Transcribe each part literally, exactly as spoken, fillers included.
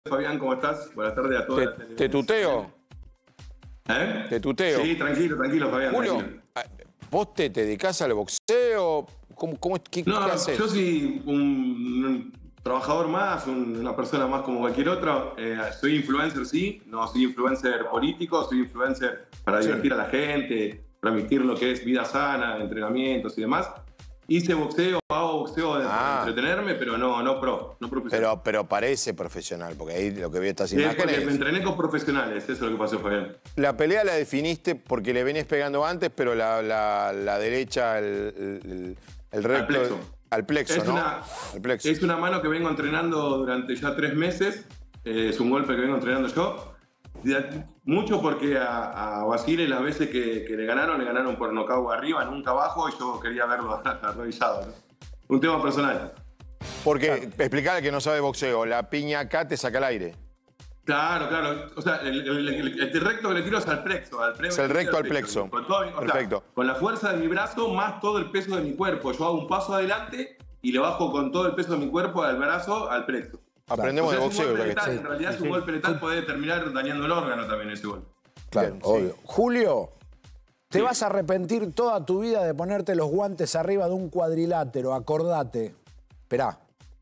Fabián, ¿cómo estás? Buenas tardes a todos. ¿Te, te tuteo? ¿Eh? ¿Te tuteo? Sí, tranquilo, tranquilo, Fabián. Julio, tranquilo. ¿vos te, te dedicás al boxeo? ¿Cómo, cómo, qué, no, ¿qué haces? Yo soy un, un trabajador más, un, una persona más como cualquier otro. Eh, soy influencer, sí. No soy influencer político, soy influencer para divertir sí. a la gente, transmitir lo que es vida sana, entrenamientos y demás. Hice boxeo, hago boxeo de, ah. para entretenerme, pero no, no pro, no profesional. Pero, pero parece profesional, porque ahí lo que vi estas sí, imágenes... Me entrené con profesionales, eso es lo que pasó, Fabián. La pelea la definiste porque le venís pegando antes, pero la, la, la derecha, el, el, el recto... Al plexo. Al plexo, es ¿no? Una, al plexo. Es una mano que vengo entrenando durante ya tres meses. Eh, es un golpe que vengo entrenando yo. Mucho porque a, a Basile las veces que, que le ganaron, le ganaron por nocaut arriba, nunca abajo, y yo quería verlo arrodillado, ¿no? Un tema personal. Porque, claro. Explicarle que no sabe boxeo, la piña acá te saca el aire. Claro, claro. O sea, el, el, el, el recto que le tiro es al plexo. Al es el recto al plexo. Con, todo, o Perfecto. Sea, con la fuerza de mi brazo más todo el peso de mi cuerpo. Yo hago un paso adelante y le bajo con todo el peso de mi cuerpo al brazo al plexo. Aprendemos o sea, de boxeo. Ya letal, en realidad, sí, es un sí. golpe letal, puede terminar dañando el órgano también ese golpe. Claro, Bien, obvio. Sí. Julio, te sí. vas a arrepentir toda tu vida de ponerte los guantes arriba de un cuadrilátero, acordate. Esperá.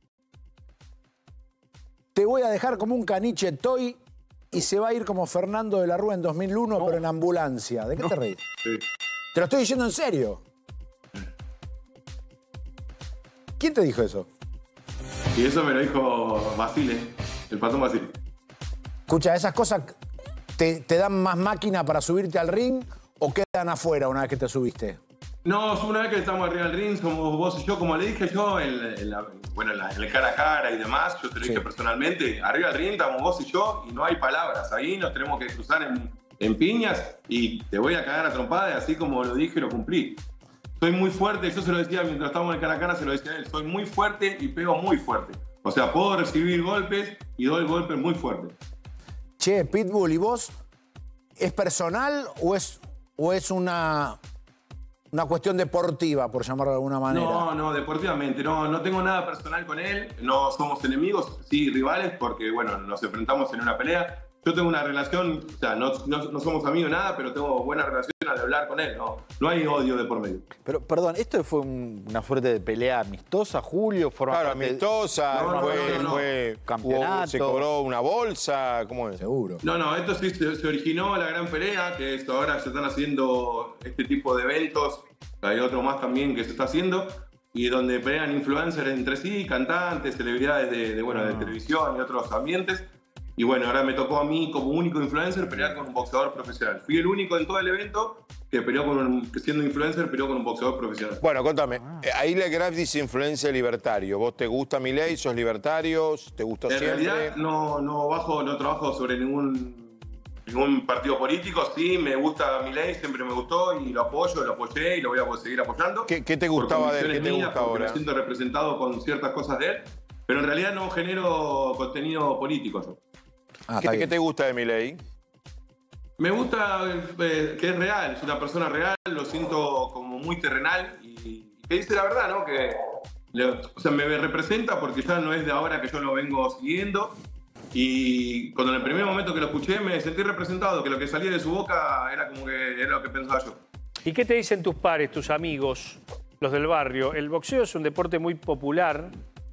Te voy a dejar como un caniche toy y se va a ir como Fernando de la Rúa en dos mil uno, no. pero en ambulancia. ¿De qué no. te reís? Sí. Te lo estoy diciendo en serio. ¿Quién te dijo eso? Y eso me lo dijo Basile, el patón Basile. Escucha, ¿esas cosas te, te dan más máquina para subirte al ring o quedan afuera una vez que te subiste? No, una vez que estamos arriba del ring, somos vos y yo, como le dije yo, en, en la, bueno, en, la, en el cara a cara y demás, yo te lo dije sí. personalmente, arriba del ring estamos vos y yo y no hay palabras, ahí nos tenemos que cruzar en, en piñas y te voy a cagar a trompadas, así como lo dije, lo cumplí. Soy muy fuerte, yo se lo decía mientras estábamos en el cara a cara, se lo decía a él, soy muy fuerte y pego muy fuerte. O sea, puedo recibir golpes y doy golpes muy fuertes. Che, Pitbull, ¿y vos? ¿Es personal o es, o es una, una cuestión deportiva, por llamarlo de alguna manera? No, no, deportivamente. No, no tengo nada personal con él. No somos enemigos, sí rivales, porque, bueno, nos enfrentamos en una pelea. Yo tengo una relación, o sea, no, no, no somos amigos nada, pero tengo buena relación al hablar con él. No, no hay odio de por medio. Pero, perdón, ¿esto fue un, una suerte de pelea amistosa, Julio? Claro, amistosa, no, no, fue, no, no, no. fue campeonato. Se cobró una bolsa, ¿cómo es? Seguro. No, no, esto sí se, se originó la gran pelea, que esto ahora se están haciendo este tipo de eventos. Hay otro más también que se está haciendo. Y donde pelean influencers entre sí, cantantes, celebridades de, de, bueno, de televisión y otros ambientes. Y bueno, ahora me tocó a mí como único influencer pelear con un boxeador profesional. Fui el único en todo el evento que peleó con un, que siendo influencer peleó con un boxeador profesional. Bueno, contame, ah. ahí le Graf dice influencer libertario. ¿Vos te gusta Milei? ¿Sos libertario? ¿Te gustó en siempre? En realidad no, no, bajo, no trabajo sobre ningún, ningún partido político. Sí, me gusta Milei, siempre me gustó y lo apoyo, lo apoyé y lo voy a seguir apoyando. ¿Qué, qué te gustaba de él? ¿Qué te mías, gusta ahora? Me siento representado con ciertas cosas de él, pero en realidad no genero contenido político yo. Ah, ¿Qué, ¿Qué te gusta de Milei? Me gusta eh, que es real, es una persona real, lo siento como muy terrenal y, y que dice la verdad, ¿no? Que le, o sea, me representa porque ya no es de ahora que yo lo vengo siguiendo y cuando en el primer momento que lo escuché me sentí representado, que lo que salía de su boca era como que era lo que pensaba yo. ¿Y qué te dicen tus pares, tus amigos, los del barrio? El boxeo es un deporte muy popular.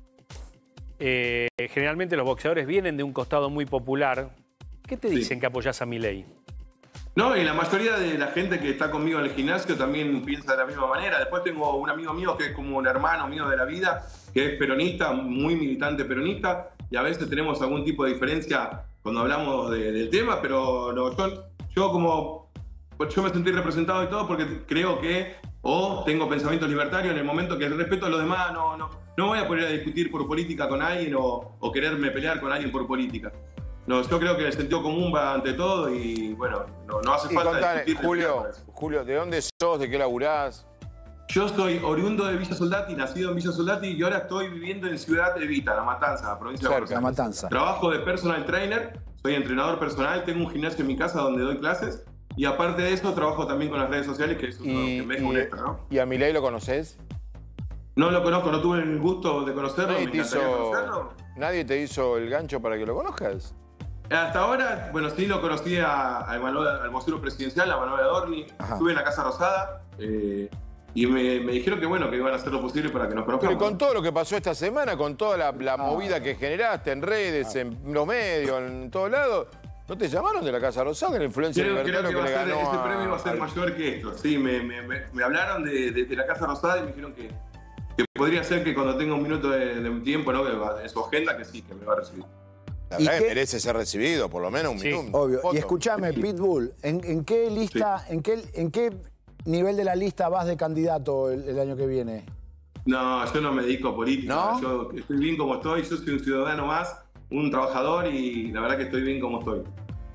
Eh, generalmente los boxeadores vienen de un costado muy popular. ¿Qué te dicen sí. que apoyás a Milei? No, y la mayoría de la gente que está conmigo en el gimnasio también piensa de la misma manera. Después tengo un amigo mío que es como un hermano mío de la vida, que es peronista, muy militante peronista, y a veces tenemos algún tipo de diferencia cuando hablamos de, del tema, pero no, yo, yo como yo me sentí representado y todo porque creo que o tengo pensamientos libertarios en el momento que respeto a los demás, no, no, no voy a poner a discutir por política con alguien o, o quererme pelear con alguien por política. No, yo creo que el sentido común va ante todo y bueno, no, no hace y falta contale, discutir. Julio, Julio, ¿de dónde sos? ¿De qué laburás? Yo soy oriundo de Villa Soldati, nacido en Villa Soldati y ahora estoy viviendo en Ciudad Evita, La Matanza, la provincia Cerca, de La Matanza. Trabajo de personal trainer, soy entrenador personal, tengo un gimnasio en mi casa donde doy clases y aparte de eso trabajo también con las redes sociales, que es uno y, que me deja un extra, ¿no? ¿Y a Milei lo conoces? No lo conozco, no tuve el gusto de conocerlo, ¿No me te encantaría hizo, conocerlo. ¿Nadie te hizo el gancho para que lo conozcas? Hasta ahora, bueno, sí lo conocí a, a Emanuel, al vocero presidencial, a Manuel Adorni. Ajá. Estuve en la Casa Rosada eh, y me, me dijeron que, bueno, que iban a hacer lo posible para que nos conozcamos. Pero con todo lo que pasó esta semana, con toda la, la ah. movida que generaste en redes, ah. en los medios, en todos lados, ¿no te llamaron de la Casa Rosada, el influencer creo, libertario creo que, que le ser, ganó ese a... premio iba a ser al... mayor que esto. Sí, me, me, me, me hablaron de, de, de la Casa Rosada y me dijeron que, que podría ser que cuando tenga un minuto de, de tiempo, ¿no? En su agenda, que sí, que me va a recibir. La verdad que merece ser recibido, por lo menos un sí, minuto. Obvio. Foto. Y escúchame, Pitbull, ¿en, en qué lista, sí. en, qué, en qué nivel de la lista vas de candidato el, el año que viene? No, yo no me dedico a política. ¿No? Yo estoy bien como estoy, yo soy un ciudadano más, un trabajador y la verdad que estoy bien como estoy.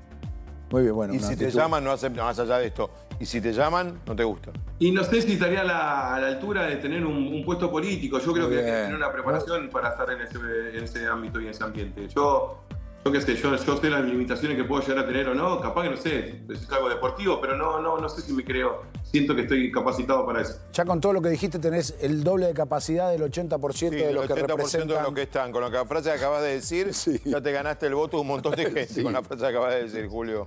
Muy bien, bueno. Y si actitud. te llaman, no aceptas más allá de esto. Y si te llaman, no te gusta. Y no sé si estaría a la, a la altura de tener un, un puesto político. Yo creo Muy que bien. hay que tener una preparación para estar en ese, en ese ámbito y en ese ambiente. Yo, yo qué sé, yo, yo sé las limitaciones que puedo llegar a tener o no. Capaz que no sé, es algo deportivo, pero no, no, no sé si me creo. Siento que estoy capacitado para eso. Ya con todo lo que dijiste tenés el doble de capacidad del ochenta por ciento sí, de los que representan. el ochenta por ciento de los que están. Con lo que la frase que acabas de decir, sí. ya te ganaste el voto de un montón de gente sí. con la frase que acabas de decir, Julio.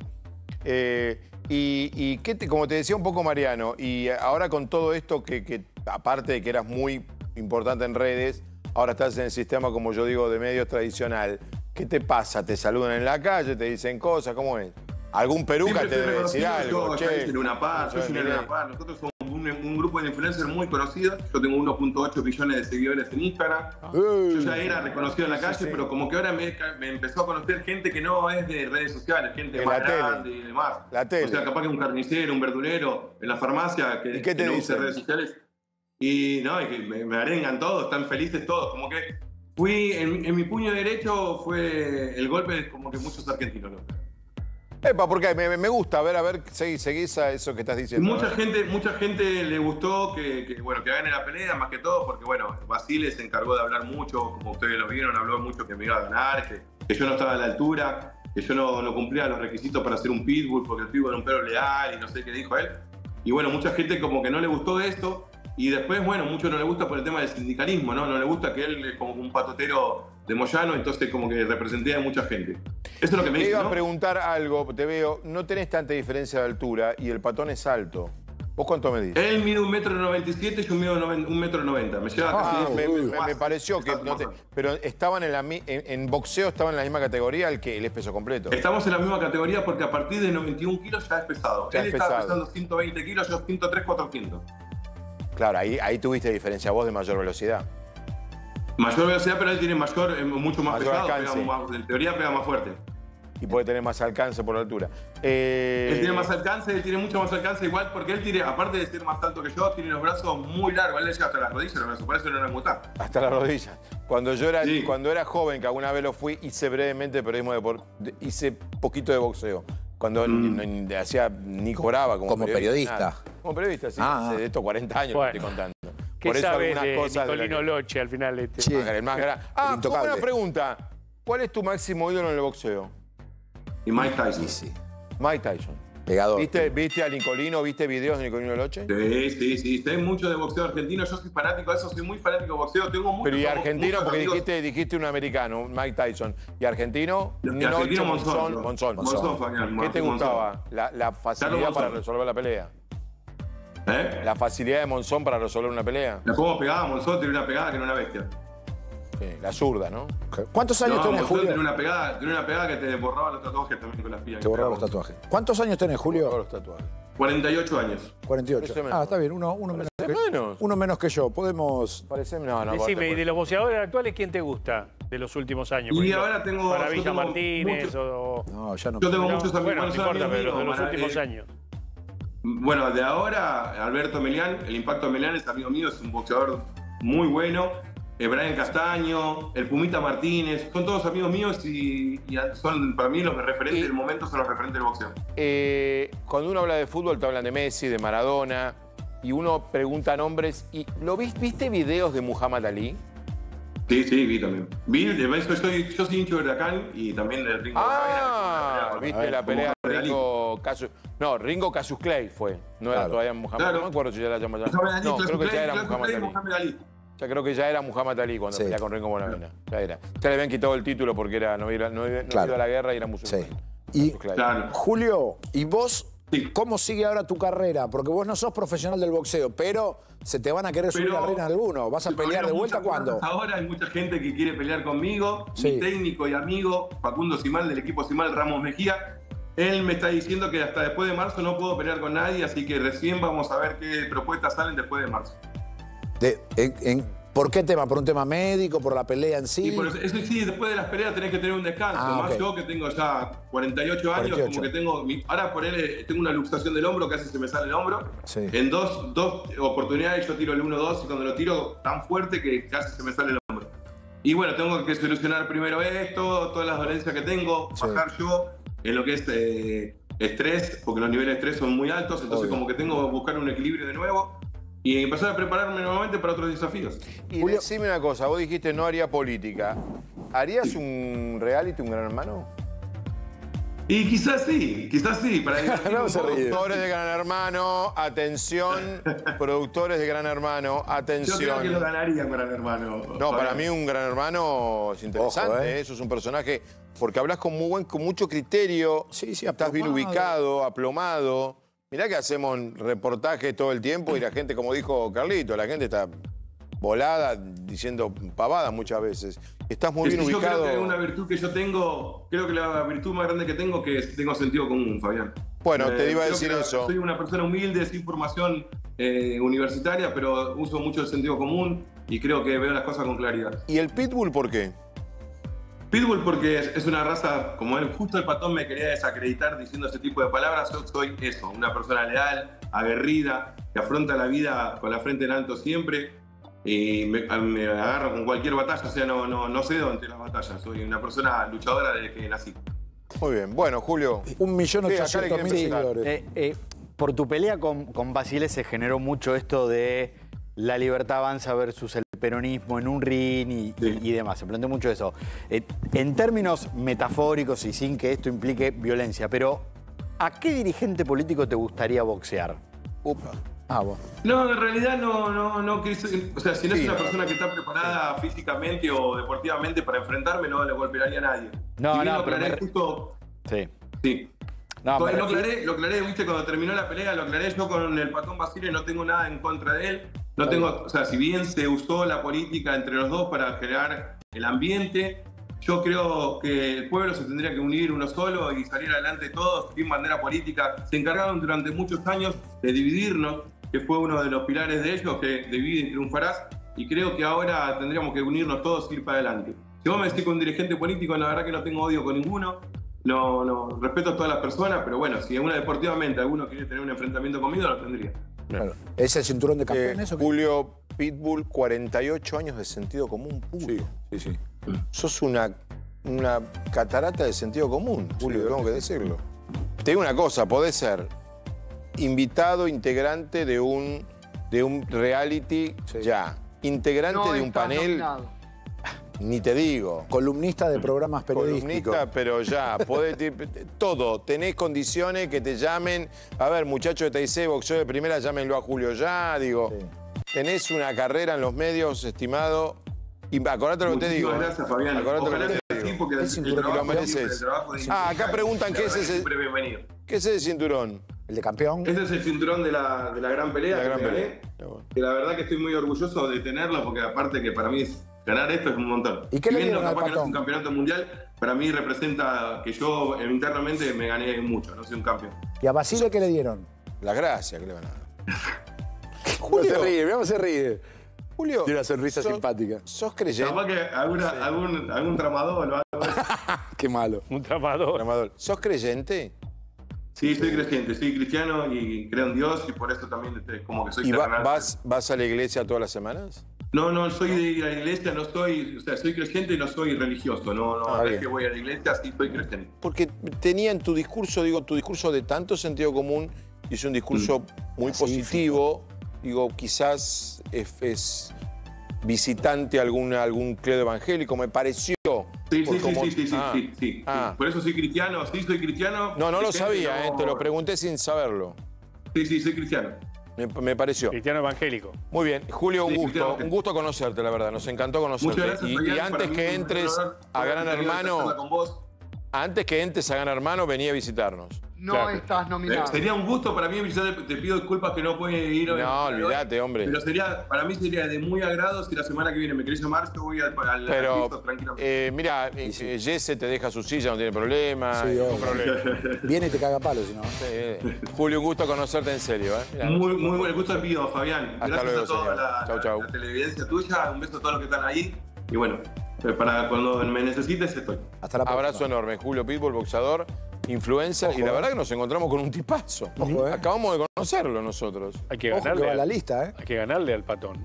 Eh, y y ¿qué te, como te decía un poco Mariano, y ahora con todo esto que, que aparte de que eras muy importante en redes, ahora estás en el sistema, como yo digo, de medios tradicional. ¿Qué te pasa? ¿Te saludan en la calle? ¿Te dicen cosas? ¿Cómo es? ¿Algún peruca te debe decir algo? Yo soy en Luna Par, yo soy en Luna Par. Nosotros somos un, un grupo de influencers muy conocidos. Yo tengo uno punto ocho millones de seguidores en Instagram. Yo ya era reconocido en la calle, sí, sí. pero como que ahora me, me empezó a conocer gente que no es de redes sociales, gente en más grande y demás. La tele. O sea, capaz que un carnicero, un verdulero en la farmacia que, ¿Y qué te que no dicen? usa redes sociales. Y no, y que me, me arengan todos, están felices todos. Como que fui, en, en mi puño derecho fue el golpe de como que muchos argentinos, ¿no? Epa, porque me, me gusta, a ver, a ver, seguís, seguís a eso que estás diciendo. Mucha gente, mucha gente le gustó que, que, bueno, que gane la pelea, más que todo, porque bueno, Basile se encargó de hablar mucho, como ustedes lo vieron, habló mucho que me iba a ganar, que, que yo no estaba a la altura, que yo no, no cumplía los requisitos para ser un pitbull, porque el pitbull era un perro leal y no sé qué dijo él. Y bueno, mucha gente como que no le gustó esto, y después, bueno, mucho no le gusta por el tema del sindicalismo, ¿no? No le gusta que él es como un patotero de Moyano, entonces como que representé a mucha gente. Eso es lo que me dice, iba ¿no? a preguntar algo, te veo, no tenés tanta diferencia de altura y el patón es alto. ¿Vos cuánto medís? Él mide un metro noventa y siete y yo mido un metro noventa. Me lleva ah, casi... Me, me, me pareció que... No te, pero estaban en, la, en, en boxeo estaban en la misma categoría el que él es peso completo. Estamos en la misma categoría porque a partir de noventa y un kilos ya es pesado. Ya él es estaba pesado. pesando ciento veinte kilos, yo ciento tres, cuatrocientos. Claro, ahí, ahí tuviste diferencia vos de mayor velocidad. Mayor velocidad, pero él tiene mayor, mucho más mayor pesado, alcance. pega más, en teoría pega más fuerte. Y puede tener más alcance por la altura. Eh... Él tiene más alcance, él tiene mucho más alcance igual porque él tiene, aparte de ser más alto que yo, tiene los brazos muy largos. Él le llega hasta las rodillas los brazos, por eso no le gusta. Hasta las rodillas. Cuando yo era, sí. cuando era joven, que alguna vez lo fui, hice brevemente periodismo de hice poquito de boxeo. Cuando mm. ni, ni, hacía, ni cobraba como, como periodista. periodista. Como periodista, sí. Ah. Hace de estos cuarenta años bueno. que estoy contando. ¿Qué Por eso sabes algunas de cosas Nicolino de la... Loche al final? Este? Sí. El más grande. Ah, como una pregunta. ¿Cuál es tu máximo ídolo en el boxeo? Y Mike Tyson. Sí, sí. Mike Tyson. Pegador. ¿Viste, ¿Viste a Nicolino? ¿Viste videos de Nicolino Loche? Sí, sí, sí. Sé mucho de boxeo argentino. Yo soy fanático de eso, soy muy fanático de boxeo. Tengo mucho. Pero y argentino, porque dijiste, dijiste un americano, Mike Tyson. ¿Y argentino? Y argentino Monzón. Monzón. Monzón. Monzón, Fabián, ¿Qué te Monzón. gustaba? La, la facilidad para resolver la pelea. ¿Eh? La facilidad de Monzón para resolver una pelea. La cómo pegaba Monzón, tiene una pegada que era una bestia. Sí, la zurda, ¿no? ¿Cuántos años no, tenés, Monzón Julio? Tiene una, pegada, tiene una pegada que te borraba los tatuajes también con las pilas. Te borraba los tatuajes. ¿Cuántos años tenés, Julio? Los tatuajes. cuarenta y ocho años. cuarenta y ocho. Ah, está bien, uno, uno, menos, que, menos. uno menos que yo. Podemos... Parece... No, no. Decime, ¿y de los boxeadores actuales quién te gusta de los últimos años? Y ahora tengo... Maravilla Martínez mucho, o... No, ya no. Yo tengo no, muchos amigos. Bueno, no importa, pero los de los para, últimos eh, años. Bueno, de ahora, Alberto Melián, el Impacto Melián es amigo mío, es un boxeador muy bueno. Eh, Brian Castaño, el Pumita Martínez, son todos amigos míos y, y son para mí los referentes y, del momento, son los referentes del boxeo. Eh, cuando uno habla de fútbol, te hablan de Messi, de Maradona, y uno pregunta nombres. Y ¿lo viste, ¿Viste videos de Muhammad Ali? Sí, sí, vi también. Vi, de eso soy, yo soy hincho de Huracán y también del Ringo. Ah, Cabena, viste la pelea de Ringo Cassius. No, Ringo Cassius Clay fue. No era claro. todavía Muhammad Ali. Claro. No me acuerdo si ya la llamaba ya. Ali, No, creo que ya era Clay, Muhammad Ali. Muhammad Ali. Ya creo que ya era Muhammad Ali cuando Sí. peleaba con Rengo Bonavena. Ya era. Ya le habían quitado el título porque era, no iba, no iba, no Claro. iba a la guerra y era musulmán. Sí. Y, Claro. Claro. Julio, ¿y vos Sí. cómo sigue ahora tu carrera? Porque vos no sos profesional del boxeo, pero se te van a querer subir Pero- al ring alguno. ¿Vas a Sí, pelear de todavía vuelta muchas cuándo? cosas Ahora hay mucha gente que quiere pelear conmigo. Sí. Mi técnico y amigo, Facundo Simal, del equipo Simal, Ramos Mejía, él me está diciendo que hasta después de marzo no puedo pelear con nadie, así que recién vamos a ver qué propuestas salen después de marzo. De- en- en- ¿Por qué tema? ¿Por un tema médico? ¿Por la pelea en sí? Y por eso, eso sí, después de las peleas tenés que tener un descanso. Ah, Más ok. yo que tengo ya cuarenta y ocho años, cuarenta y ocho. como que tengo. mi- ahora por él tengo una luxación del hombro, casi se me sale el hombro. Sí. En dos, dos oportunidades yo tiro el uno dos y cuando lo tiro tan fuerte que casi se me sale el hombro. Y bueno, tengo que solucionar primero esto, todas las dolencias que tengo, Sí. bajar yo en lo que es eh, estrés, porque los niveles de estrés son muy altos, entonces Obvio. como que tengo que buscar un equilibrio de nuevo y empezar a prepararme nuevamente para otros desafíos. Y Julio- decime una cosa, vos dijiste no haría política. ¿Harías un reality, un Gran Hermano? Y quizás sí, quizás sí, para divertirme No un se poco. ríe. Productores de Gran Hermano, atención, productores de Gran Hermano, Yo creo atención. que lo ganaría Gran Hermano. No, para mí un Gran Hermano es interesante, Ojo, ¿eh? ¿eh? Eso es un personaje, porque hablas con, muy buen, con mucho criterio, Sí, sí, estás bien aplomado. ubicado, aplomado. Mirá que hacemos reportajes todo el tiempo y la gente, como dijo Carlito, la gente está volada diciendo pavadas muchas veces. Estás muy Es bien que yo ubicado. creo que una virtud que yo tengo, creo que la virtud más grande que tengo que es tengo sentido común, Fabián. Bueno, te iba a creo decir que eso. Soy una persona humilde, sin formación eh, universitaria, pero uso mucho el sentido común y creo que veo las cosas con claridad. ¿Y el Pitbull por qué? Pitbull porque es, es una raza, como él, justo el patón me quería desacreditar diciendo ese tipo de palabras, yo soy eso, una persona leal, aguerrida, que afronta la vida con la frente en alto siempre y me, me agarro con cualquier batalla, o sea, no, no, no cedo ante las batallas, soy una persona luchadora desde que nací. Muy bien. Bueno, Julio. Un millón Sí, acá le ochocientos mil quieren preguntar. seguidores. Eh, eh, por tu pelea con, con Basile se generó mucho esto de la libertad avanza versus el peronismo en un ring y, Sí. y- y demás. Se planteó mucho eso. Eh, en términos metafóricos y sin que esto implique violencia, pero ¿a qué dirigente político te gustaría boxear? Upa. Ah, vos. No, en realidad no, no, no, que es- o sea, si no Sí, es una no. persona que está preparada físicamente o deportivamente para enfrentarme, no le golpearía a nadie. No, Si bien no, lo pero aclaré me- justo, Sí. sí. No, me lo, refiero- aclaré, lo aclaré, viste, cuando terminó la pelea, lo aclaré yo con el patón Basile, no tengo nada en contra de él. No tengo, o sea, si bien se usó la política entre los dos para crear el ambiente, yo creo que el pueblo se tendría que unir uno solo y salir adelante todos, sin bandera política. Se encargaron durante muchos años de dividirnos, que fue uno de los pilares de ellos, que divide y triunfarás, y creo que ahora tendríamos que unirnos todos y ir para adelante. Si vos me decís con un dirigente político, la verdad que no tengo odio con ninguno, no, no, respeto a todas las personas, pero bueno, si una deportivamente alguno quiere tener un enfrentamiento conmigo, lo tendría. Claro. ¿Es el cinturón de Eh, campeones o qué? Julio Pitbull, cuarenta y ocho años de sentido común puro. Sí, sí, sí. Sos una, una catarata de sentido común, Julio, tengo que decirlo. Te digo una cosa, podés ser invitado, integrante de un, de un reality Sí. ya. Integrante No de un estás panel, nominado. ni te digo. Columnista de programas periodísticos. Columnista, pero ya, podés, te- todo, tenés condiciones que te llamen. A ver, muchachos de T I C, boxeo de primera, llámenlo a Julio ya, digo. Sí. Tenés una carrera en los medios, estimado. Y acordate lo que te digo. Muchísimas ¿eh? gracias, Fabián. Acordate lo Ojalá que sea te así, digo. porque Es el, cinturón el trabajo que de siempre, mereces. el trabajo de Ah, acá preguntan la qué verdad es ese- Siempre bienvenido. ¿Qué es ese cinturón? El de campeón. Este es el cinturón de la, de la gran pelea La que gran me pelea. gané, Qué bueno. que la verdad que estoy muy orgulloso de tenerlo, porque aparte que para mí es, ganar esto es un montón. ¿Y qué Si le bien dieron no, al capaz que no es un patón? campeonato mundial, para mí representa que yo eh, internamente me gané mucho, no soy un campeón. ¿Y a Basile qué le dieron? Las gracias que le van a dar. Julio se ríe, mirá cómo se ríe. Julio. Tiene una sonrisa sos- simpática. ¿Sos creyente? Capaz que alguna, algún, algún tramador o algo así. Qué malo. Un tramador. Amador, ¿sos creyente? Sí, soy creyente, soy cristiano y creo en Dios y por eso también este, como que soy ¿Y va- terrenal. vas, vas a la iglesia todas las semanas? No, no, soy de ir a la iglesia, no soy, o sea, soy creyente y no soy religioso, no, no, Ah, no bien. es que voy a la iglesia, sí soy creyente. Porque tenía en tu discurso, digo, tu discurso de tanto sentido común, y es un discurso muy positivo, digo, quizás es, es visitante a algún, algún credo evangélico, me pareció. Sí, Por sí, sí, cómo- sí, sí, sí, Ah, sí, sí, ah. sí. Por eso soy cristiano, sí soy cristiano. No, no lo Creyente, sabía, eh, no- te lo pregunté sin saberlo. Sí, sí, soy cristiano. Me, me pareció. Cristiano evangélico. Muy bien. Julio, un Sí, gusto. cristiano. Un gusto conocerte, la verdad. Nos encantó conocerte. Muchas gracias, y, Fabián. y Para antes mí que es un entres honor a poder Gran tener esta Hermano, charla con vos. antes que entres a Gran Hermano, venía a visitarnos. No Claro. estás Eh, nominado. Sería un gusto para mí, yo te, te pido disculpas que no puede ir hoy. No, hoy, olvídate, hombre. Pero sería, para mí sería de muy agrado si la semana que viene me querés llamar, yo voy al, al Pero, registro tranquilamente. eh, mira, eh, eh, Jesse te deja su silla, no tiene problema. Sí, ningún obvio. problema. Viene y te caga palo, si no. Sí. Julio, un gusto conocerte en serio. ¿eh? Mirá. Muy, muy buen gusto el mío, Fabián. Hasta Gracias luego, a toda señor. la, Chau, chau. la televidencia tuya, un beso a todos los que están ahí. Y bueno, eh, para cuando me necesites estoy. Hasta la próxima. Abrazo enorme. Julio Pitbull, boxeador, influencer. Ojo, y la eh. verdad que nos encontramos con un tipazo. Ojo, eh. Acabamos de conocerlo nosotros. Hay que Ojo que ganarle. va a la al- lista, ¿eh? Hay que ganarle al patón.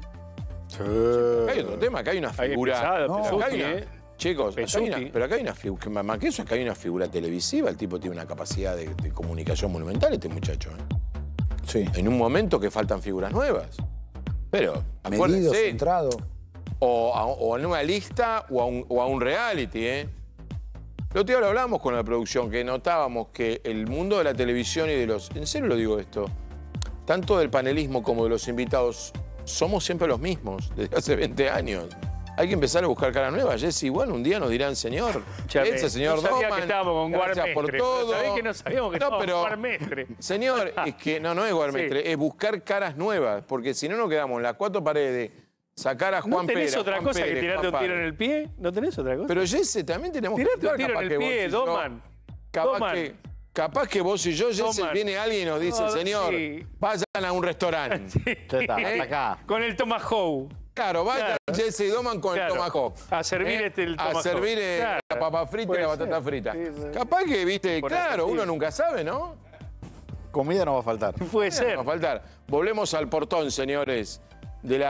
Acá hay otro tema, acá hay una Ahí figura. pesado, No, Pesuti, acá hay una- ¿eh? Chicos, acá hay una- Pesuti. pero acá hay una figura, más que eso, acá hay una figura televisiva. El tipo tiene una capacidad de, de comunicación monumental, este muchacho. ¿eh? Sí. En un momento que faltan figuras nuevas. Pero, Medido, acuérdense, centrado. o a, o a una lista o a un, o a un reality, ¿eh? El otro día lo hablamos con la producción, que notábamos que el mundo de la televisión y de los... En serio lo digo esto. Tanto del panelismo como de los invitados, somos siempre los mismos, desde hace veinte años. Hay que empezar a buscar cara nueva. Jessy, bueno, un día nos dirán, señor, Chame, ese señor no sabía Doman, que estábamos con gracias por Guarmestre. todo. ¿Sabés que no sabíamos que No, estábamos pero- con Guarmestre? Señor, es que no, no es Guarmestre, es buscar caras nuevas, porque si no nos quedamos en las cuatro paredes, sacar a Juan ¿No tenés Pérez, otra Juan cosa Pérez, que tirarte Juan un tiro Párez. en el pie? ¿No tenés otra cosa? Pero Jesse, también tenemos Tirate que un tiro capaz en que el vos pie, y yo- Doman. Capaz Doman. que, capaz que vos y yo, Jesse, Doman. viene alguien y nos dice, No, señor, sí. vayan a un restaurante. Ya está, hasta acá. Con el Tomahawk. Claro, vayan Claro. Jesse y Doman con Claro. el tomahawk. A servir este, el A tomahawk. servir eh, Claro. la papa frita y Puede la batata ser. frita. Sí, sí. Capaz que, viste, Por claro, eso, uno sí. nunca sabe, ¿no? Comida no va a faltar. Puede ser. No va a faltar. Volvemos al portón, señores, de la